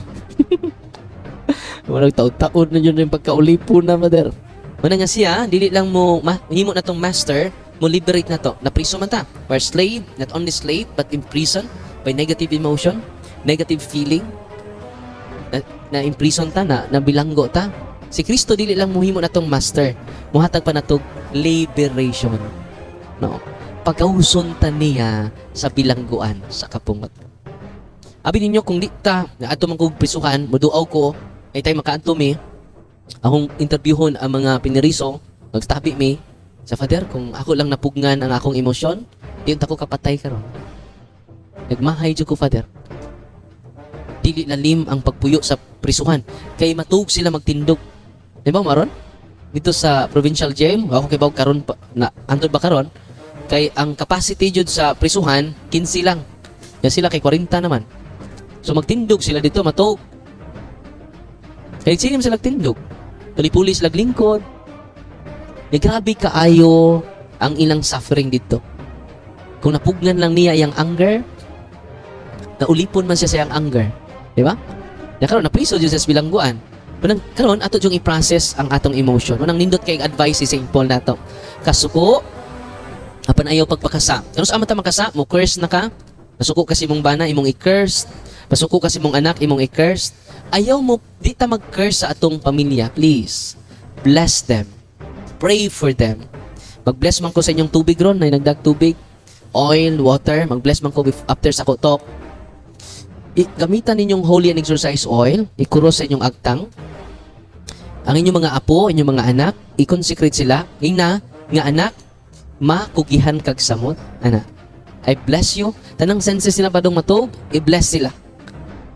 Walang taon-taon na yun yung pagkaulipon na, Mother. Mana nga siya, dili lang mo, mahimo na tong master, mo liberate na to. Na-priso man ta. We're slave, not only slave, but imprisoned by negative emotion, negative feeling. Na, na imprison ta, na, na bilanggo ta. Si Kristo dili lang muhimo na tong master. Muhatag pa na tong liberation. No? Pagkauson ta niya sa bilangguan sa kapungot. Abi ninyo kung di ta na ato man kog prisuhan, moduaw ko ay tay makaadto mi akong interviewon ang mga piniriso, magtabi mi sa Father kung ako lang napugnan ang akong emosyon, di ta ko kapatay karon. Nagmahay jud ko Father. Dili lalim ang pagpuyo sa prisuhan kay matug sila magtindog. Di ba maron? Dito sa provincial jail, ako kay bawg karon na antod ba karon? Kay ang capacity jud sa prisuhan fifteen lang. Ya sila kay forty naman. So magtindog sila dito matog. Kay sinim sila tindog. Tulipulis lag lingkod. Di grabe kaayo ang ilang suffering dito. Kung napugnan lang niya yang anger, naulipon man siya sa yang anger. Di ba? Ya karon na priso jud sa bilangguan. Pero karon ato yung i-process ang atong emotion. Manang nindot kay advice si Saint Paul nato. Kasuko apan ayaw pagpakasa. Pero sa amata makasa, mo curse na ka. Pasuko kasi mong bana, imong i-curse. Pasuko kasi mong anak, imong i-curse. Ayaw mo, di ta mag-curse sa atong pamilya. Please, bless them. Pray for them. Mag-bless man ko sa inyong tubig ron, na nagdag tubig. Oil, water, mag-bless man ko after sa kutok. I gamitan ninyong holy and exercise oil, ikuro sa inyong agtang. Ang inyong mga apo, inyong mga anak, i-consecrate sila. Ina, nga anak, makugihan kag samot, anak. I bless you. Tanang senses sila padong matog, i-bless sila.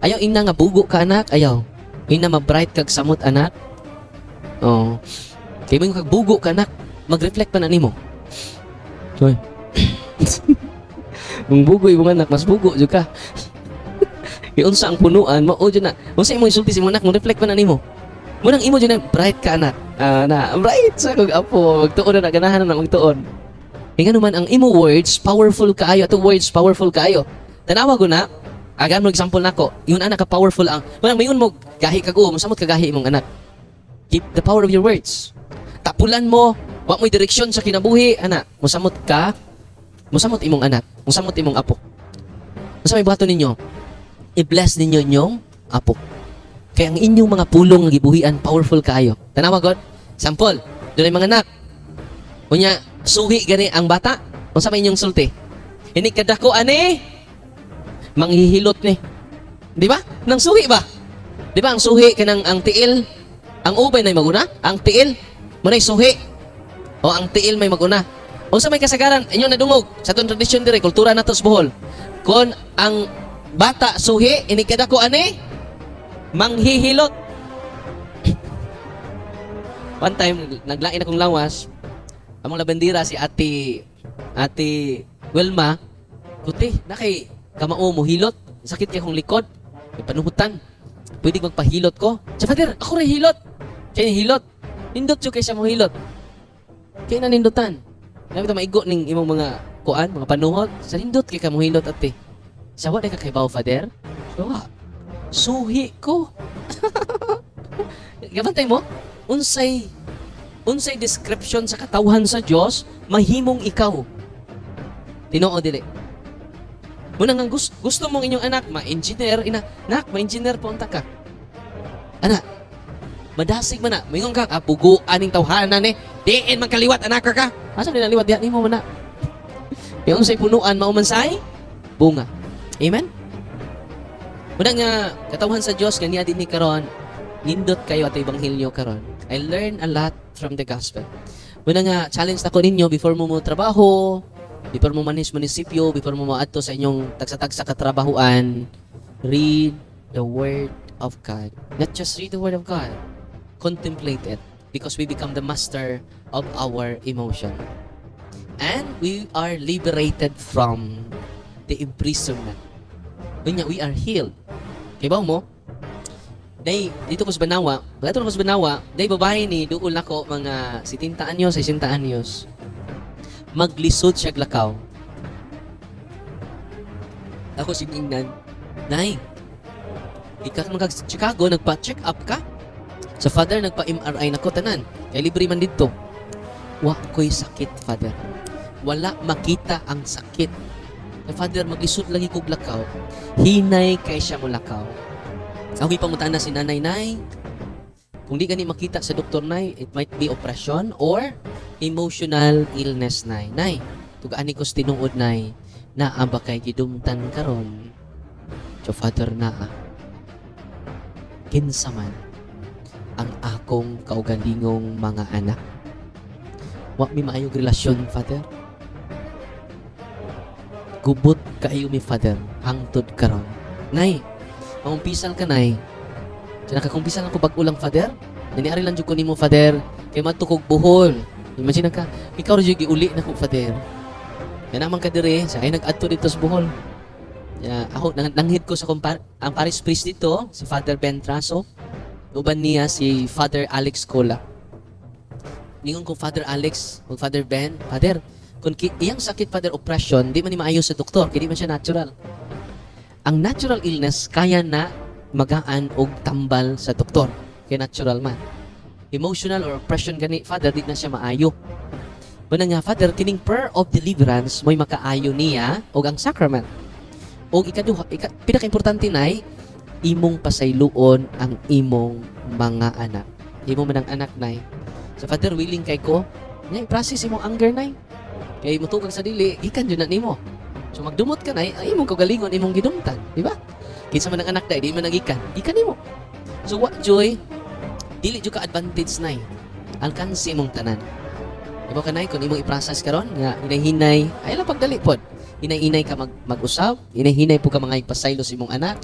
Ayaw ina nga bugo ka anak, ayaw. Ina ma-bright kag samot anak. Oh. Kay mo kag bugo ka anak, mag-reflect pa na nimo. Hoy. Kung bugo imong anak, mas bugo jud ka. Kay unsa ang punuan, mao jud na. Unsa imong isulti sa imong anak, mag-reflect pa na nimo. Munang imo jud na bright ka anak. Ah, na bright sa kog apo, magtuon na ganahan na magtuon. Kaya naman ang imo words powerful kaayo, ato words powerful kaayo. Tanawa ko na, agan mo example nako. Yung anak ka powerful ang. Munang mayon mo gahi kag o, mosamot ka gahi imong anak. Keep the power of your words. Tapulan mo, wa mo'y direksyon sa kinabuhi, anak. Mosamot ka, mosamot imong anak, mosamot imong apo. Unsa may buhaton ninyo? I-bless ninyo inyong apo. Kaya ang inyong mga pulong nga gibuhian powerful kaayo. Tanawa god. Sample, dunay mga anak. Unya, suhi gani ang bata. Unsa may inyong sulti? Ini kadako ani manghihilot ni. Di ba? Nang suhi ba? Di ba ang suhi kanang ang tiil, ang ubay nay maguna, ang tiil mo nay suhi. O ang tiil may maguna. Unsa may kasagaran inyo nadungog sa atong tradisyon dire, kultura nato sa Bohol. Kon ang bata suhi, ini kadako ani manghihilot. One time, naglain akong lawas. Among labandira si Ate Ate Wilma. Kuti, nakay kamao mo hilot. Sakit kay akong likod. May panuhutan. Pwede magpahilot ko. Sa father, ako rin hilot. Kaya ni hilot. Nindot siya kay siya mo hilot. Kaya na nindotan. Nabi ito maigo ning imong mga kuan, mga panuhot. Sa nindot kay ka mo hilot ate. Sa wa na kakaibaw father? So, suhi ko. Gabantay mo? Unsay unsay description sa katawhan sa Dios mahimong ikaw. Tinoo dili. Muna nga gusto, gusto mong inyong anak ma-engineer, ina, nak, ma-engineer po unta ka. Anak, madasig man na, mayroon ka, apugo, aning tawhanan eh, diin man kaliwat, anak ka ka. Asa din naliwat, diyan mo man na. Yung unsay punuan, maumansay, bunga. Amen? Muna nga, katawhan sa Diyos, kanya din ni karon, nindot kayo at ibanghilyo karon. I learn a lot from the gospel. Muna nga, challenge na ko ninyo before mo mo trabaho, before mo manis munisipyo, before mo maadto sa inyong tagsa-tagsa katrabahuan, read the Word of God. Not just read the Word of God. Contemplate it. Because we become the master of our emotion. And we are liberated from the imprisonment. Dunya, we are healed. Kaya ba mo? Day, dito ko sa Banawa, dito ko sa Banawa, day babae ni duol nako mga sitinta anyos, sesenta anyos. Maglisod siya glakaw. Ako si Ningnan, Nay, ikaw mga Chicago, nagpa-check up ka? Sa father, nagpa-M R I na ko, tanan. Kaya libre man dito. Wa ko'y sakit, father. Wala makita ang sakit. Kaya father, maglisod lagi ko glakaw. Hinay kay siya mo lakaw. Ako'y pangutana si nanay, Nay, kung di gani makita sa doktor, Nay, it might be oppression or emotional illness, Nay. Nay, tugaan ko sa tinuod, Nay, na aba kay gidumtan karon. So, Father, naa, kinsa man ang akong kaugalingong mga anak. Wa mi maayong relasyon, Father. Gubot kaayo mi, Father, hangtod karon. Nay, maumpisal ka, Nay. So, nakakumpisal ako bag-ulang, Father. Naniari lang dyan ko ni mo, Father. Kaya matukog buhol. Imagine ka, ikaw rin yung giuli na ko, Father. Kaya naman ka dire, siya ay nag-adto dito sa buhol. Yeah, ako, nang nanghid ko sa kumpar ang Paris priest dito, si Father Ben Traso. Uban niya si Father Alex Cola. Ningon ko, Father Alex, o Father Ben, Father, kung iyang sakit, Father, oppression, di man ni maayos sa doktor, kaya di man siya natural. Ang natural illness, kaya na magaan o tambal sa doktor. Kaya natural man. Emotional or oppression gani, Father, di na siya maayo. Muna nga, Father, kining prayer of deliverance, mo'y makaayo niya o ang sacrament. O ikaduha, ika, pinaka-importante na ay, imong pasayloon ang imong mga anak. Imo man ang anak, Nay. So, Father, willing kay ko, ngay, process imong anger, Nay. Kaya mutugang sa dili, ikan dyan na nimo. So magdumot ka na, ay imong kagalingon, imong gidumtan, di ba? Kinsa man ang anak day, di man nagikan, ikan nimo. So what joy, dili jud ka advantage nay. Alkansi imong tanan. Di ba kanay kung imong i-process karon nga hinay-hinay, ay lang pagdali pod. Hinay-hinay ka mag mag-usab, hinay-hinay po ka mga ipasaylo sa imong anak.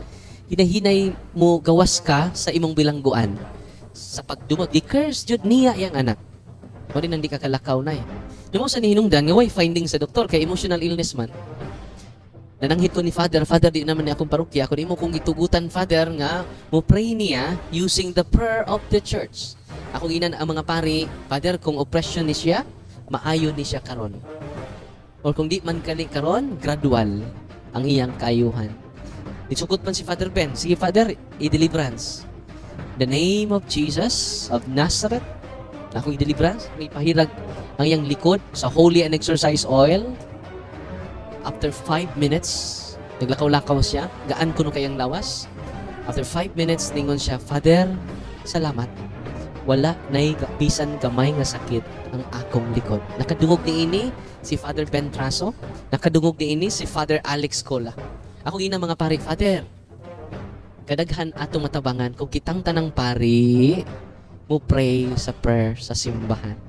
hinahinay mo gawas ka sa imong bilangguan. Sa pagdumot, di curse jud niya yang anak. O rin hindi ka kalakaw na eh. Yung mo sa nihinungdan, nga way finding sa doktor, kay emotional illness man. Nananghit ko ni Father, Father, di naman ni akong parokya. Kung di mo kong itugutan, Father, nga, mo pray niya using the prayer of the church. Ako ginan ang mga pari, Father, kung oppression ni siya, maayo ni siya karon. Or kung di man kali karon, gradual ang iyang kaayuhan. Nitsukot man si Father Ben, sige Father, i-deliverance. The name of Jesus of Nazareth, ako i-deliverance, may pahirag ang iyang likod sa holy and exercise oil. After five minutes, naglakaw-lakaw siya, gaan ko no kayang lawas. After five minutes, ningon siya, Father, salamat. Wala na'y bisan kamay nga sakit ang akong likod. Nakadungog ni ini si Father Ben Traso, nakadungog ni ini si Father Alex Cola. Ako ina mga pari, Father, kadaghan atong matabangan kung kitang tanang pari, mo pray sa prayer sa simbahan.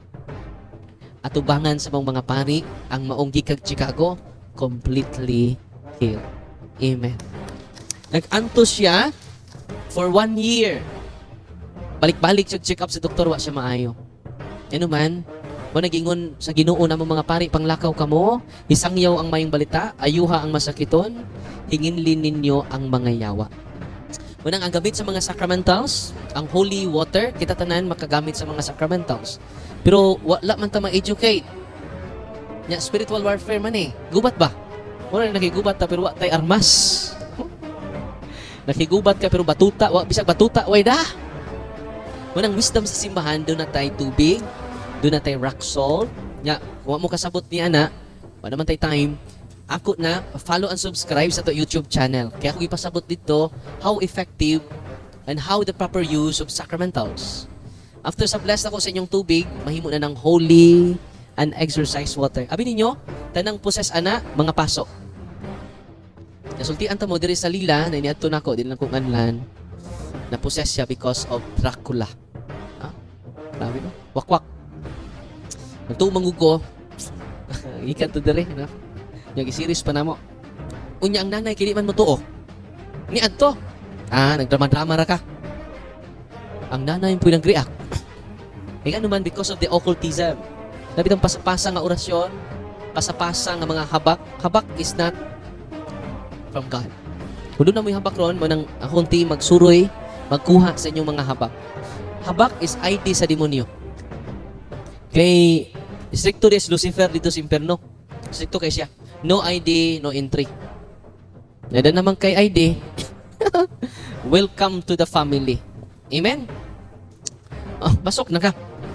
Atubangan sa mga pari, ang maong gikag Chicago, completely healed. Amen. Nag-anto siya for one year. Balik-balik siya check up sa doktor, wa siya maayo. Ano man, mo nagingon sa Ginoo na mga pari, panglakaw kamo, isangyaw ang mayong balita, ayuha ang masakiton, hinginlin ninyo ang mga yawa. Unang ang gamit sa mga sacramentals, ang holy water, kita tanan makagamit sa mga sacramentals. Pero wala man ta ma-educate. Nya spiritual warfare man eh. Gubat ba? Wala nakigubat ta pero wa tay armas. Nakigubat ka pero batuta, wa bisag batuta way da. Unang wisdom sa simbahan, do na tay tubig, do na tay rock salt. Nya wa mo kasabot ni ana, wa naman tay time. Ako na follow and subscribe sa to YouTube channel. Kaya ako ipasabot dito how effective and how the proper use of sacramentals. After sa bless ako sa inyong tubig, mahimo na ng holy and exercise water. Abi ninyo, tanang poses ana, mga paso. Nasultian ta mo diri sa Lila, na iniadto nako din lang kung anlan. Na poses siya because of Dracula. Ha? Grabe no? Wakwak. Nagtuo mangugo. Ikan to diri, no? Yung isiris pa namo. Unya ang nanay kini man mo tuo. Ni adto. Ah, nagdrama-drama ra ka. Ang nanay po nag-react. Kaya ano man because of the occultism. Dapat ang pasapasa nga orasyon, pasapasa nga mga habak. Habak is not from God. Kung doon na mo yung habak ron, manang akong team magsuroy, magkuha sa inyong mga habak. Habak is I D sa demonyo. Kay stricto des Lucifer dito sa impierno. Stricto kay siya. No I D, no entry. Nada naman kay I D. Welcome to the family. Amen? Oh, basok na ka.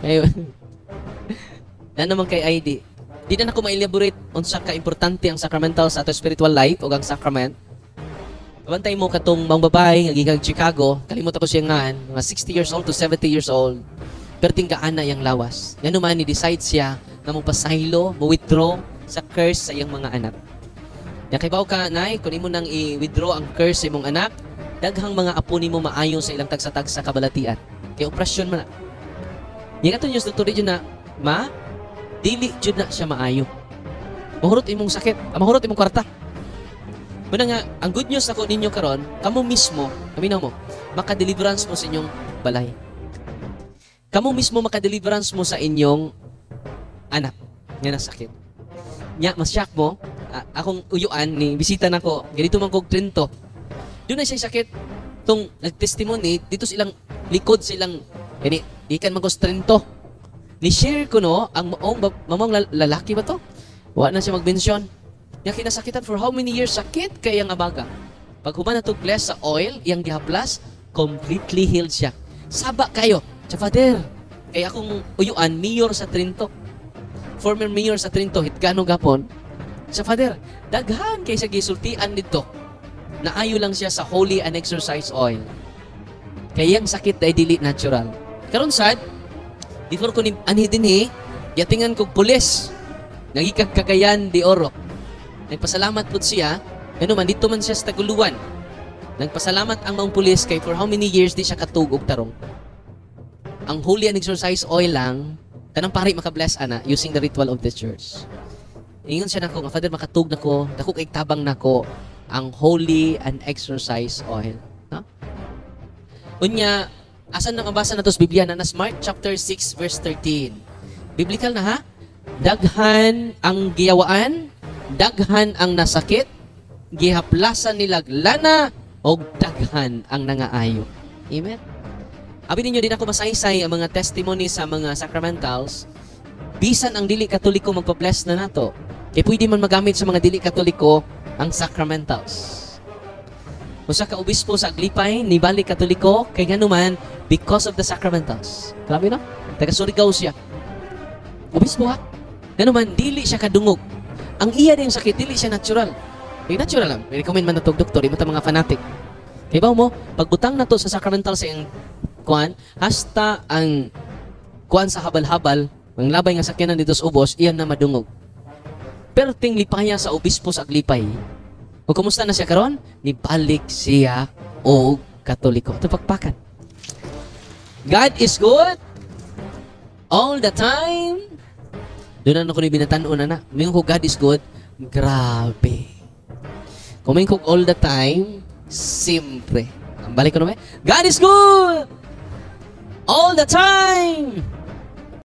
Na naman kay I D. Di na ako ma-elaborate unsa ka importante ang sacramental sa ato spiritual life o ang sacrament. Bantay mo katong mga babae nga gigag Chicago, kalimot ako siya nga, mga sixty years old to seventy years old. Pero tinggaana yang lawas. Yan naman ni-decide siya na mo pasaylo, mo withdraw sa curse sa iyang mga anak. Yan kay bao ka, nay, kung imo nang i-withdraw ang curse sa imong anak, daghang mga apo nimo maayon sa ilang tagsa-tagsa kabalatian. Kay operasyon man na. Yan ato news doktor dito na, ma, dili jud na siya maayo. Mahurot imong sakit, ah, mahurot imong kwarta. Muna nga, ang good news ako ninyo karon, kamo mismo, kami na mo, maka-deliverance mo sa inyong balay. Kamo mismo maka-deliverance mo sa inyong anak nga nasakit. Nya, mas-shock mo, ah, akong uyuan, ni bisita na ko, ganito man kog Trento. Doon na siya sakit, itong nag-testimony, dito silang likod silang, gani, ikan man ko sa Trento. Ni-share ko no, ang maong, mamang lalaki ba to? Wala na siya mag-mention. Niya kinasakitan for how many years sakit kaya nga baga. Pag human na to bless sa oil, iyang gihaplas, completely healed siya. Saba kayo, sa Father. Kaya akong uyuan, mayor sa Trento. Former mayor sa Trento, Hitgano Gapon. Sa Father, daghan kay sa gisultian dito. Naayo lang siya sa holy and exercise oil. Kaya ang sakit ay dili natural. Karon sad, before ko ni anhi dinhi, yatingan kog pulis. Nagikag Cagayan de Oro. Nagpasalamat po siya, ano man, dito man siya sa Taguluan. Nagpasalamat ang maong pulis kay for how many years di siya katug og tarong. Ang holy and exercise oil lang, kanang pari makabless ana using the ritual of the church. Ingon siya nako, nga Father, makatug nako, dako kay tabang nako. ang holy and exercise oil. No? Unya, asan nang mabasa na to sa Biblia na nas Mark chapter six verse thirteen. Biblical na ha? Daghan ang giyawaan, daghan ang nasakit, gihaplasan nilag lana, o daghan ang nangaayo. Amen? Abi ninyo din ako masaysay ang mga testimony sa mga sacramentals. Bisan ang dili katoliko magpa-bless na nato. Kaya pwede man magamit sa mga dili katoliko ang sacramentals. Usa ka obispo sa Aglipay, ni balik katoliko, kay ganuman, because of the sacramentals. Grabe no? Taga Surigao siya. Obispo ha? Ganuman, dili siya kadungog. Ang iya din sakit, dili siya natural. Kaya natural lang. May recommend man na itong doktor, yung mga fanatic. Kaya ba mo, pagbutang na to sa sacramentals sa iyang kuan, hasta ang kuan sa habal-habal, ang labay nga sakyanan dito sa ubos, iyan na madungog. Pero ting lipaya sa obispo sa Aglipay, o kumusta na siya karon? Nibalik siya o katoliko. Ito pagpakan. God is good all the time. Doon na ako ni binatanon na na. May ko God is good, grabe. Kung may ko all the time, simpre. Balik ko naman. God is good all the time.